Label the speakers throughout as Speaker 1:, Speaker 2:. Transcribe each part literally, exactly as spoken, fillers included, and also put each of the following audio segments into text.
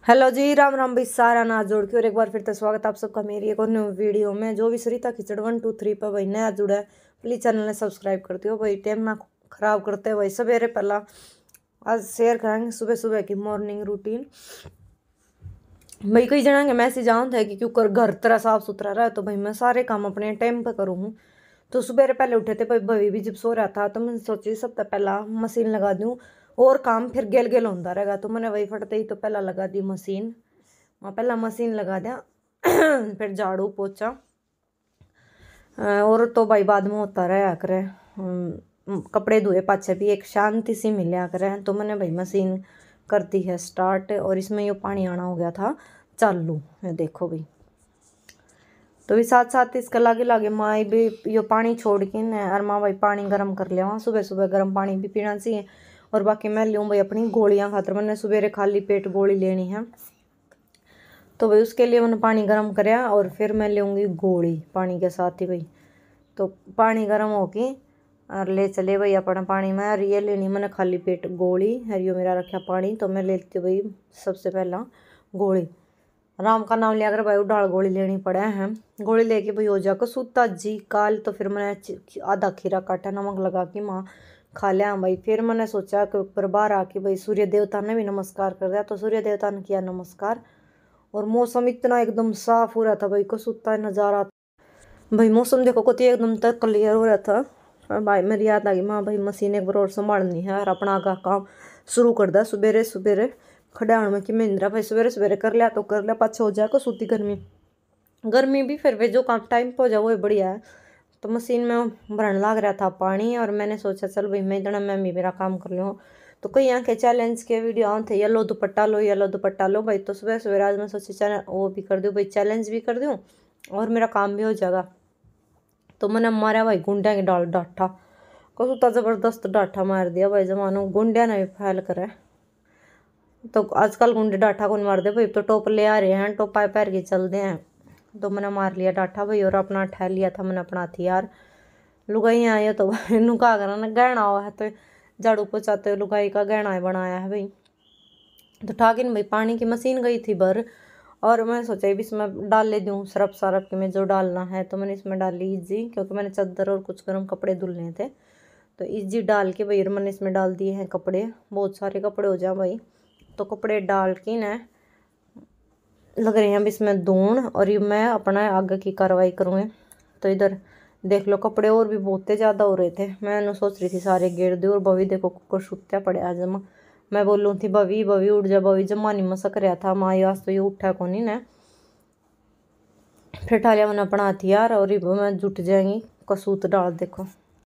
Speaker 1: Hello जी, राम राम भाई, सारा ना जोड़ के और एक बार फिर से स्वागत आप सबका मेरी एक और न्यू वीडियो में। जो भी सरिता खिचड़ वन टू थ्री पर भाई नया जुड़ा है प्लीज़ चैनल ने सब्सक्राइब करते हो भाई। टाइम ना खराब करते हैं भाई। सवेरे पहला आज शेयर करेंगे सुबह सुबह की मॉर्निंग रूटीन। भाई कई जना के मैसेज आते हैं कि क्यों घर तरह साफ सुथरा रहा, तो भाई मैं सारे काम अपने टाइम पर करूँ हूँ। तो सुबह पहले उठे थे भाई, भाई भी जब सो रहा था तो मैंने सोची सबसे पहला मशीन लगा दूँ और काम फिर गेल गेल होता रहेगा। तो मैंने वही फटते ही तो पहला लगा दी मशीन। वहाँ पहला मशीन लगा दिया फिर झाड़ू पोछा और तो भाई बाद में होता रहा करे। कपड़े धोए पाछे भी एक शांति सी मिला करे। तो मैंने भाई मशीन करती है स्टार्ट और इसमें ये पानी आना हो गया था चालू। देखो भाई, तो भी साथ साथ इसका लागे लागे माँ भी यो पानी छोड़ के न और माँ भाई पानी गर्म कर लिया। सुबह सुबह गर्म पानी भी पीना चाहिए। और बाकी मैं लूँ भाई अपनी गोलियाँ खातर, मैंने सवेरे खाली पेट गोली लेनी है तो भाई उसके लिए मैंने पानी गर्म कराया और फिर मैं लूँगी गोली पानी के साथ ही भाई। तो पानी गर्म हो के और ले चले भाई अपना पानी में। और ये लेनी मैंने खाली पेट गोली और यो मेरा रखा पानी। तो मैं लेती हूँ भाई सबसे पहला गोली। राम का नाम लिया कर भाई उड़ाल गोली लेनी पड़े हैं। गोली लेके भाई हो जाकर सूता जी काल। तो फिर मैंने आधा खीरा काटा नमक लगा के माँ खा लिया भाई। फिर मैंने सोचा कि ऊपर बाहर आके भाई सूर्य देवता ने भी नमस्कार कर दिया। तो सूर्य देवता ने किया नमस्कार और मौसम इतना एकदम साफ हो रहा था भाई को सूता नज़ारा भाई। मौसम देखो को एकदम तक क्लियर हो रहा था भाई। मेरी याद आ गई माँ भाई मशीन एक बार और संभालनी है और अपना आगा काम शुरू कर दिया सुबेरे सुबेरे खड़ाण में कि महिंद्रा भाई सवेरे सवेरे कर लिया तो कर लिया पाछा हो जाएगा सूती गर्मी गर्मी भी फिर वे जो काम टाइम पर हो जाए वो बढ़िया है। तो मशीन में भरने लग रहा था पानी और मैंने सोचा चल भाई मैं इतना मैं भी मेरा काम कर लूँ। तो कई यहाँ के चैलेंज के वीडियो आते थे येलो दुपट्टा लो येलो दुपट्टा लो भाई। तो सुबह सवेरे आज मैं सोची चैनल वो भी कर दूँ भाई, चैलेंज भी कर दूँ और मेरा काम भी हो जाएगा। तो मैंने मारा भाई गुंडिया की डाल डाठा को तो ज़बरदस्त डाठा मार दिया भाई। जमानो गुंडिया ने भी फैल करे तो आजकल गुंडे डाठा कौन मार दे भाई। तो टॉप ले आ रहे हैं टॉप पाए पैर के चलते हैं। तो मैंने मार लिया डाठा भाई और अपना ठहर लिया था मैंने अपना हथियार। लुगाई आया तो भाई इनू कहा करा ना गहना हुआ है तो झाड़ू पोछाते हुए लुगाई का गहना बनाया है भाई। तो ठाकिन भाई पानी की मशीन गई थी भर और मैं सोचा इसमें डाल ले दूँ सरफ सरफ के में जो डालना है। तो मैंने इसमें डाल ली इजी क्योंकि मैंने चादर और कुछ गर्म कपड़े धुलने थे। तो इजी डाल के भाई मैंने इसमें डाल दिए हैं कपड़े, बहुत सारे कपड़े हो जाए भाई। तो कपड़े डाल के ना लग रहे हैं अब इसमें धोन और ये मैं अपना आगे की कार्रवाई करूँगी। तो इधर देख लो कपड़े और भी बहुत ज़्यादा हो रहे थे। मैं सोच रही थी सारे गेर दे और बवी देखो कुकर सुत्या पड़े आज जमा। मैं बोलूँ थी बवी बवी उठ जा बवी जमा नहीं मसक रहा था माँ आज तो ये उठा को नहीं ना। फिर ठालिया मैंने अपना हथियार और मैं जुट जाएंगी कसूत डाल देखो।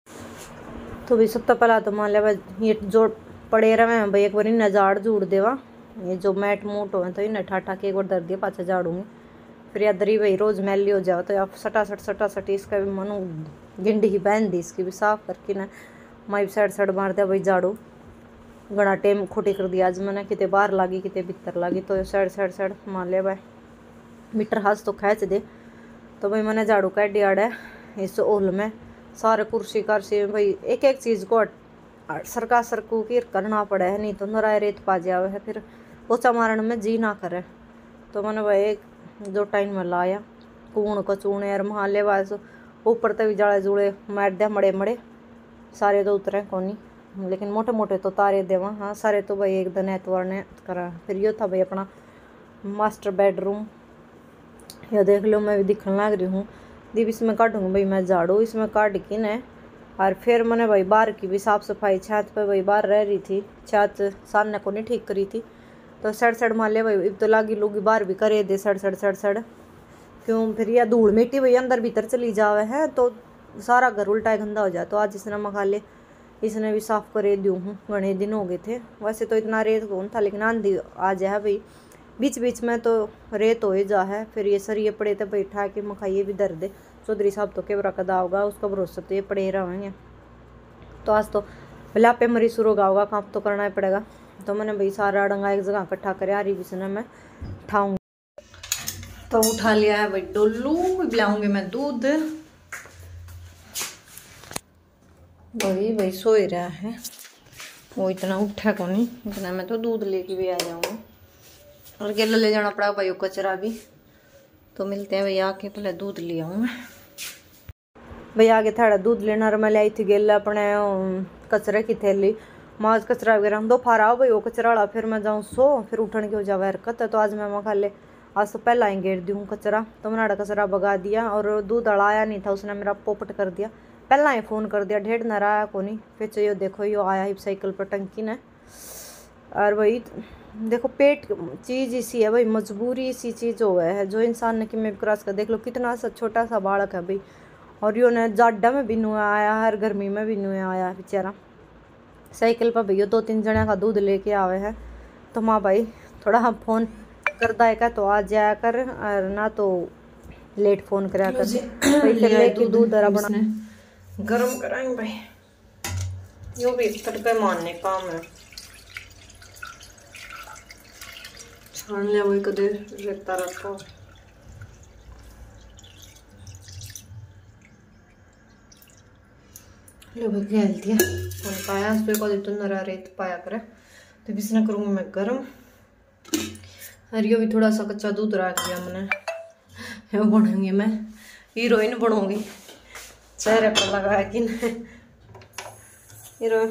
Speaker 1: तो भी सबसे पहला तो मान लिया भाई ये जो पड़े रहे हैं भाई एक बार इन्हें झाड़ जूड़ देवा। ये जो मैट मूट हो तो इन्हें ठाठा के एक बार दर दिया पाछा झाड़ूंगी। फिर या दरी भाई रोज़ मैली हो जाओ तो आप सटा सट सटा सटी इसका भी मनु गिंडी ही बहन दी इसकी भी साफ करके ना माई साइड साइड मार दिया भाई झाड़ू। घना टेम खोटी कर दिया आज मैंने कितने बाहर लागी कितने भीतर लागी। तो साइड साइड साइड मान लिया भाई मीटर हाथ तो खींच दे। तो भाई मैंने झाड़ू काट दिया है इस ओल में सारे कुर्सी कर्सी भाई एक एक चीज़ को सरका सरकू की करना पड़े है नहीं तो नराय रेत पा जावे है फिर पोछा मारने में जी ना करे। तो मैंने भाई एक जो टाइम में लाया कूण को चूने और महाले वास ऊपर तक जाड़े जुड़े मार दिया मड़े मड़े सारे तो उतरे कोनी लेकिन मोटे मोटे तो तारे देवा। हाँ सारे तो भाई एक दिन एतवार ने करा। फिर यो था भाई अपना मास्टर बेडरूम या देख लो मैं भी दिखने लग रही हूँ दीप इसमें काटूंगी भाई मैं झाड़ू इसमें काट के न। और फिर मैंने भाई बाहर की भी साफ़ सफाई छत पे भाई बाहर रह रही थी छत सामने को नहीं ठीक करी थी। तो सड़ सड़ मान लिया भाई तो लागी लूगी बाहर भी करे दे सड़ सड़ सड़ सड़ क्यों फिर यह धूल मिट्टी भाई अंदर भीतर चली जावे है तो सारा घर उल्टा गंदा हो जाए। तो आज इसने मखा ले इसने भी साफ़ करे दूँ हूँ घने दिन हो गए थे। वैसे तो इतना रेत कौन था लेकिन आंधी आ जाए भाई बीच बीच में तो रेत हो ही जा है। फिर ये सरिये पड़े थे बैठा के मखाइए भी दर्द चौधरी साहब तो केवरा कदा होगा उसका भरोसा तो ये पड़े रहेंगे। तो आज तो बिलापे मरी शुरू होगा काम तो करना ही पड़ेगा। तो मैंने भाई सारा डंगा एक जगह इकट्ठा करे आ रही बिसने मैं उठाऊंगी। तो उठा लिया है भाई डोलू पिलाऊंगी मैं दूध वही भाई सो ही रहा है वो इतना उठा को नहीं इतना मैं तो दूध लेके भी आ जाऊंगी। और गेला ले जाना पड़ा भाई कचरा भी। तो मिलते हैं भैया आके, पहले दूध ले आऊँ मैं। भैया आगे थोड़ा दूध लेना और मैं लाई थी गेला अपने कचरे की थैली माज कचरा वगैरह दो फारा हो भाई वो कचरा वाला, फिर मैं जाऊँ सो फिर उठन की हो जावा हरकत है। तो आज मैं वहाँ खा ले आज तो पहला ही गेर दूँ कचरा, तो मैंने कचरा भगा दिया और दूध अड़ाया नहीं था, उसने मेरा पोपट कर दिया। पहला ही फ़ोन कर दिया ढेर न रहा को नहीं, फिर चाहिए देखो यो आया ही साइकिल पर टंकी ने। और वही देखो पेट चीज़ इसी है भाई, मजबूरी इसी चीज़ हो है जो इंसान ने कि मैं क्रॉस कर। देख लो कितना सा छोटा सा बालक है भाई, और यो ने जाडा में भी नुआ आया हर गर्मी में भी नुआ आया बेचारा साइकिल पर भैया दो तीन जने का दूध लेके आवे हैं। तो माँ भाई थोड़ा हम फ़ोन कर दाए का तो आ जाया कर, और ना तो लेट फ़ोन करा कर भाई फिर लेके दूध दरा बना गरम कराएंगे भाई। यो भी तड़के मारने काम है, छान लिया वही कदे रेता रखा। लो भाई गैल दिया और पाया उस पर को तो नरा रेत पाया करे, तो बीस ना करूँगी मैं गरम। और यो भी थोड़ा सा कच्चा दूध रख दिया मैंने, यो बनूंगी मैं हीरोइन बनूंगी चेहरे पर लगाया कि नहीं हीरो।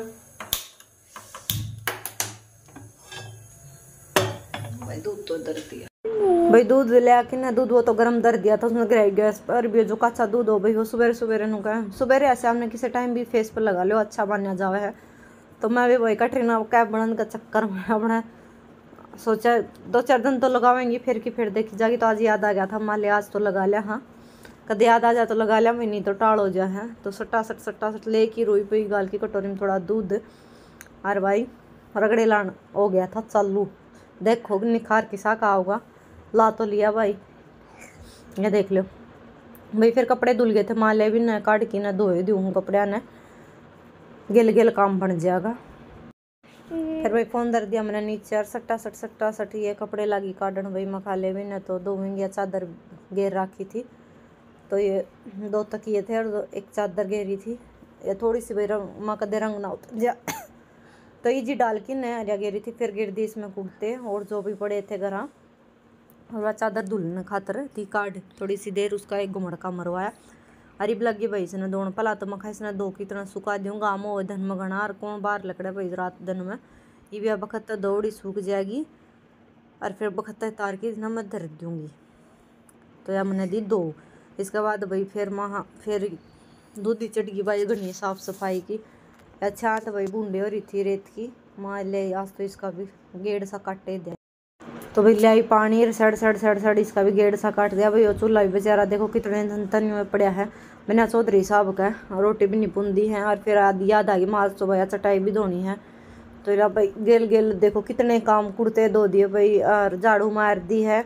Speaker 1: भाई दूध तो दर दिया भाई, दूध ले आके ना दूध वो तो गर्म दर दिया था उसने गिराई गैस पर भी। जो कच्चा दूध हो भाई वो सुबह सुबह नु का सुबह ऐसे हमने किसी टाइम भी फेस पर लगा लो अच्छा बना जावे है। तो मैं भी वही कटरीना कैप बनने का चक्कर में अपना सोचा दो चार दिन तो लगावेंगी फिर की फिर देखी जाएगी। तो आज याद आ गया था मान लिया आज तो लगा लिया, हाँ कदे याद आ जाए तो लगा लिया, मैं नहीं तो टाल हो जाए है। तो सट्टा सट सट्टा सट ले की रोई पी गाल की कटोरी में थोड़ा दूध और भाई रगड़े लान हो गया था चालू। देखो निखार किसा का होगा, ला तो लिया भाई ये देख लो भाई। फिर कपड़े धुल गए थे माले भी न काट की न धोए दूँ कपड़े ने, गिल गिल काम बन जाएगा। फिर भाई फोन दर दिया मैंने नीचे और सट्टा सट सट्टा सट ये कपड़े लगी काटन भाई मखाले भी न तो दो विंगिया चादर घेर रखी थी। तो ये दो तकिए थे और दो एक चादर घेरी थी, ये थोड़ी सी भाई रंग माँ कदे रंग ना उतर जा तो ये जी डाल की न हरिया घेरी थी, फिर गिर दी इसमें कुर्ते और जो भी पड़े थे घर। और वह चादर धुलने खातर थी काट थोड़ी सी देर उसका एक घुमड़का मरवाया। अरीब लगी भाई इसने दोनों पला तो मखा इसने दो की तरह सुखा दूँ गाँव हो धन में गणा और कौन बाहर लकड़े भाई रात दिन में ये भी बखत दौड़ी सूख जाएगी और फिर बखत तार की इतना मैं धर दूँगी। तो यह मैंने दी दो। इसके बाद भाई फिर वहाँ फिर दूधी चटकी भाई घनी साफ सफाई की। अच्छा तो भाई बूंदे हो रही थी रेत की माँ ले आज तो इसका भी गेड़ सा काटे दे। तो भाई लाई पानी सड़ सड़ सड़ सड़ इसका भी गेड़ सा काट दिया भाई। वो चूल्हा भी बेचारा देखो कितने धन में पड़ा है बिना चौधरी साहब का, रोटी भी नहीं पुंदी है। और फिर आदि याद आ गई माज तो भैया चटाई भी धोनी है। तो यार भाई गेल गेल देखो कितने काम कुर्ते धो दिए भाई और झाड़ू मार दी है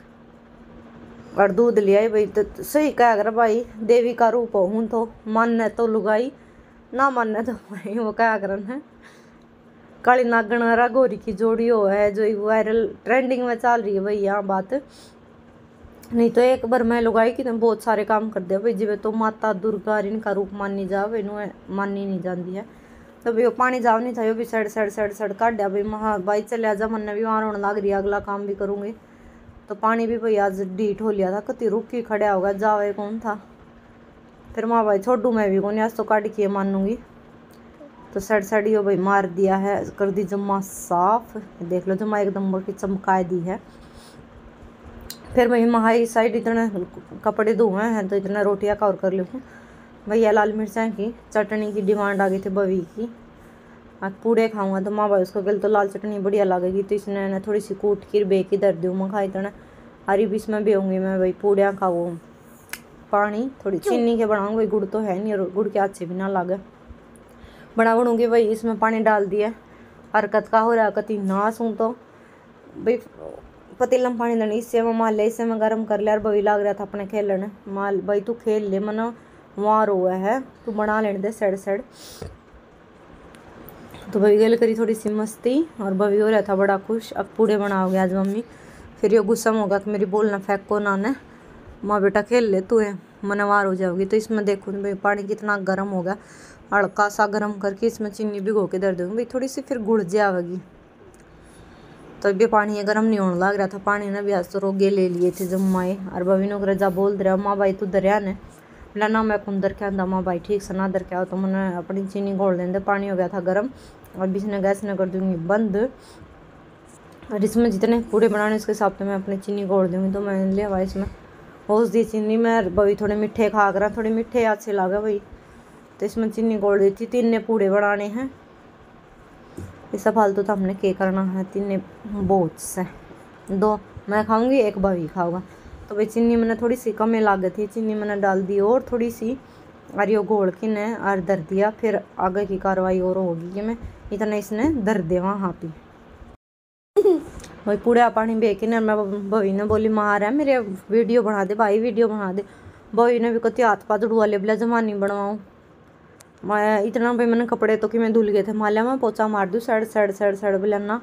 Speaker 1: और दूध लिया भाई। तो सही कह कर भाई देवी का रूप हूँ तो मानने तो लुगाई ना मानने तो भाई वो क्या करन है। काली नागन और गोरी की जोड़ी हो है जो वायरल ट्रेंडिंग में चल रही है भाई यहाँ बात। नहीं तो एक बार मैं लुगाई कि बहुत सारे काम कर दिया भाई जिवे तो माता दुर्गा इनका रूप मानी जाओ इन्हों मानी नहीं जाती है। तो भाई वो पानी जाओ नहीं था भी सड़ सड़ सड़ सड़ काट दिया भाई महा भाई चले जा मन भी वहाँ रोने लग रही है अगला काम भी करूँगी। तो पानी भी भाई आज डीट हो लिया था कति रुक के खड़ा होगा जावे कौन था। फिर माँ भाई छोड़ू मैं भी कौन आज तो काट के मानूंगी। तो सड़ सड़ी हो भाई मार दिया है कर दी जमा साफ देख लो जमा एकदम की चमका दी है। फिर भाई महाई साइड इतने कपड़े धोए हैं तो इतना रोटियाँ कवर कर लूँ भैया। लाल मिर्चा की चटनी की डिमांड आ गई थी बवी की, आज पूड़े खाऊंगा तो माँ भाई उसको गल तो लाल चटनी बढ़िया लगेगी। तो इसने थोड़ी सी कूट की बे की दर दूँ मैं खाई इतना हरी भी इसमें भी होंगी मैं भाई पूड़ियाँ खाऊँ। पानी थोड़ी चीनी के बनाऊँगी भाई गुड़ तो है नहीं और गुड़ के अच्छे भी ना लगे बना बनूँगी भाई। इसमें पानी डाल दिया हरकत का हो रहा कति नाश हूँ तो भाई पतीला में पानी देने इससे मैं माल ले इससे मैं गर्म कर लिया और बवी लग रहा था अपने खेलने माल भाई तू खेल ले मना वहाँ रोआ है तू बना लेने दे सड़ सड़। तो भाई गल करी थोड़ी सी मस्ती और बवी हो रहा था बड़ा खुश। अब पूड़े बनाओगे आज मम्मी, फिर ये गुस्सा होगा कि मेरी बोलना फेंको ना ने माँ बेटा खेल ले तू है मनवार हो जाओगी। तो इसमें देखो भाई पानी कितना गर्म होगा हल्का सा गर्म करके इसमें चीनी भिगो के दर दूँगी भाई थोड़ी सी फिर गुड़ जाएगी। तो भी पानी गर्म नहीं होने लग रहा था। पानी ना भी आज तो रोगे ले लिए थे जमाए। और बवी नो कर जा बोल रहा माँ भाई तू दरिया ने बोला ना मैं कौन दर के आंदा माँ भाई ठीक से ना दर के आओ। तो मैंने अपनी चीनी घोल देंगे। पानी हो गया था गर्म और बीच में गैस ने कर दूँगी बंद। और इसमें जितने पूड़े बनाने उसके हिसाब से मैं अपनी चीनी घोल दूँगी। तो मैंने लिया भाई इसमें होश दी चीनी। मैं भाई थोड़े मीठे खा कर थोड़े मीठे अच्छे लगे भाई, तो इसमें चीनी घोल दी थी। तीन ने पूड़े बनाने हैं, ऐसा फालतू तो हमने के करना है। तीन ने बहुत से, दो मैं खाऊंगी एक भाभी खाऊंगा। तो भाई चीनी मैंने थोड़ी सी कम लागे थी, चीनी मैंने डाल दी और थोड़ी सी और ये घोल के ने और धर दिया। फिर आगे की कार्रवाई और होगी कि मैं इतना इसने धर दे वहाँ पे। भाई पूरा पानी बे के मैं भाई ने बोली मार है मेरे वीडियो बना दे भाई वीडियो बना दे। भाई ने भी कहती हाथ पा दुड़वा ले बोला जमानी बनवाऊँ मैं इतना। भाई मैंने कपड़े तो कि मैं धुल गए थे। मालिया मैं पोचा मार दूँ साइड साइड साइड साइड बोला ना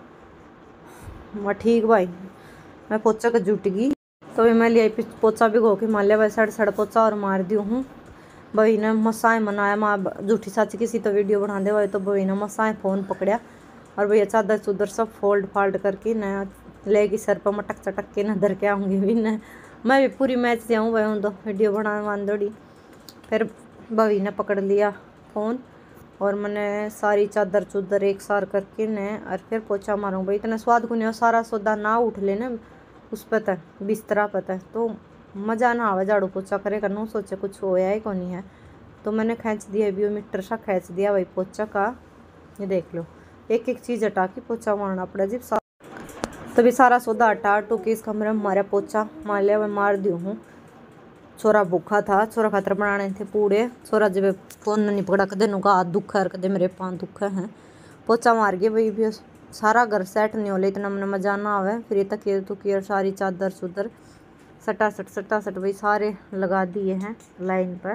Speaker 1: मैं ठीक भाई मैं पोचा का जुट गई। तो भाई मैं लिया पोचा भी गो के मालिया भाई साइड साइड पोचा और मार दी हूँ। भाई ने मसाए मनाया माँ झूठी सच किसी तो वीडियो बना दे भाई। तो भाई ने मसाए फ़ोन पकड़ा और भैया चादर चुदर सब फोल्ड फाल्ड करके न लेगी सर पर मटक चटक के न धर के आऊँगी भी न। मैं भी पूरी मैच से आऊँ भाई हूँ तो वीडियो बनाने वांदोड़ी। फिर भाभी ने पकड़ लिया फ़ोन और मैंने सारी चादर चुदर एक सार करके न और फिर पोछा मारूँ। भाई इतना स्वाद को नहीं सारा सौदा ना उठ लेना उस पता बिस्तरा पता है तो मज़ा ना आवे झाड़ू पोछा करे करना सोचे कुछ होया है को नहीं है। तो मैंने खींच दिया भी मीटर सा खींच दिया भाई पोछा का। ये देख लो एक एक चीज़ हटा के पोछा मारना पड़ा जी। तभी सारा सौदा हटा हटू के इस कमरे में मारा पोछा मार लिया। मैं मार दी हूँ। छोरा भूखा था, छोरा खातर बनाने थे पूड़े। छोरा जब फोन नहीं पकड़ा कदे नुका हाथ दुखा है कदे मेरे पाँव दुखा हैं। पोछा मार गए भाई भी सारा घर सेट नहीं हो ले इतना मैंने मजा ना आवे। फिर ये तकिए तुकिए और सारी चादर सुदर सटा सट सटा सट भाई सारे लगा दिए हैं लाइन पर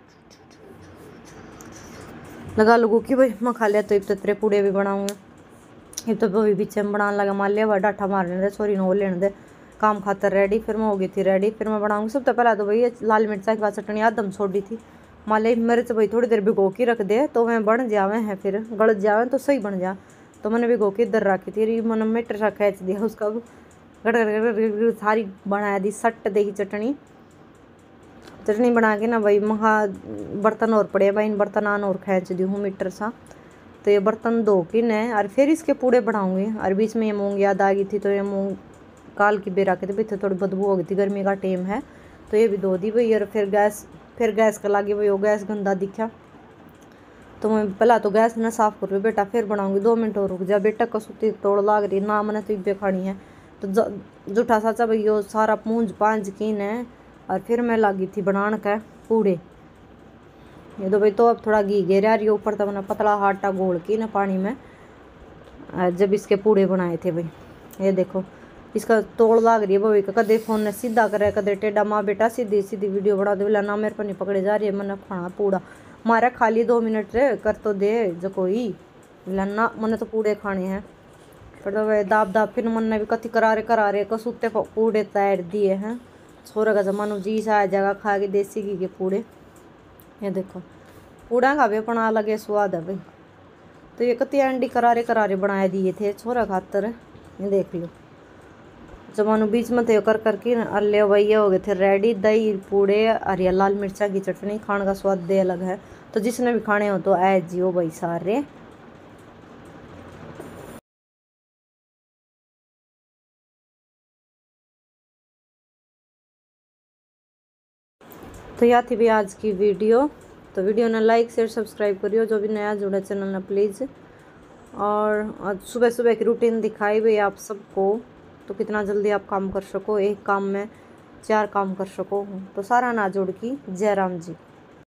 Speaker 1: लगा लगू कि भाई मैं खा लिया। तो इब तेरे पूड़े भी बनाऊँगा। ये तो भाई पीछे में बनाने लगा मान लिया भाई डाठा मारने दे छोरी ने लेने दे काम खातर रेडी। फिर मैं हो गई थी रेडी। फिर मैं बनाऊँगी सब तो पहले तो भाई लाल मिर्चा के बाद चटनी आदम छोड़ी थी मान ली मिर्च भाई थोड़ी देर भिगो के रख दे तो वह बन जावे हैं फिर गल जावे तो सही बन जा। तो मैंने भिगो के इधर रखी थी मैंने मीटर सा खींच दिया उसका गड़ सारी बना दी सट देगी चटनी। चटनी बना के ना भाई महा बर्तन और पड़े भाई इन बर्तन आन और खींच दी हूँ मीटर सा। तो ये बर्तन धो के न और फिर इसके पूड़े बनाऊंगी। और बीच में ये मूंग याद आ गई थी तो ये मूंग काल की बेरा के थे बीच थोड़ी बदबू हो गई थी गर्मी का टाइम है तो ये भी धो दी भाई। और फिर गैस फिर गैस का लागे भाई वो गैस गंदा दिखा तो मैं पहला तो गैस ना साफ़ करूँ बेटा फिर बनाऊंगी। दो मिनट और रुक जा बेटा कसूती तोड़ लाग रही ना मैंने तो इब्बे खानी है। तो जूठा साचा भाई यो सारा पूंज पाँज की न और फिर मैं लगी थी बनाने का पूड़े। ये तो भाई तो अब थोड़ा घी घेरा रही ऊपर तो मैंने पतला आटा घोल के ना पानी में जब इसके पूड़े बनाए थे भाई। ये देखो इसका तोड़ लाग रही है भाई का कदे फोन ने सीधा करे कदे टेढ़ा माँ बेटा सीधी सीधी वीडियो बना दे बोला ना मेरे पर नहीं पकड़े जा रही है मैंने खाना पूड़ा मारा खाली दो मिनट रे कर तो दे जो कोई बोला ना मैंने तो पूड़े खाने हैं। पर तो वह दाब दाब फिर मन ने भी कथी करारे करारे कसूते पूड़े तैर दिए हैं। छोरा का जमानो जी सा जगह खा के देसी घी के पूड़े। ये देखो पूड़ा का भी अपना अलग स्वाद है भाई। तो ये कति अंडी करारे करारे बनाए दिए थे छोरा खातर। ये देख लो जमानो बीच में थे कर करके अल्ले वही हो गए थे रेडी दही पूड़े और या लाल मिर्चा की चटनी खाने का स्वाद दे अलग है। तो जिसने भी खाने हो तो ऐ जियो भाई सारे। तो यह थी भी आज की वीडियो। तो वीडियो ने लाइक शेयर सब्सक्राइब करियो जो भी नया जुड़ा चैनल ना प्लीज़। और सुबह सुबह की रूटीन दिखाई भाई आप सबको तो कितना जल्दी आप काम कर सको एक काम में चार काम कर सको। तो सारा ना जोड़ की जय राम जी।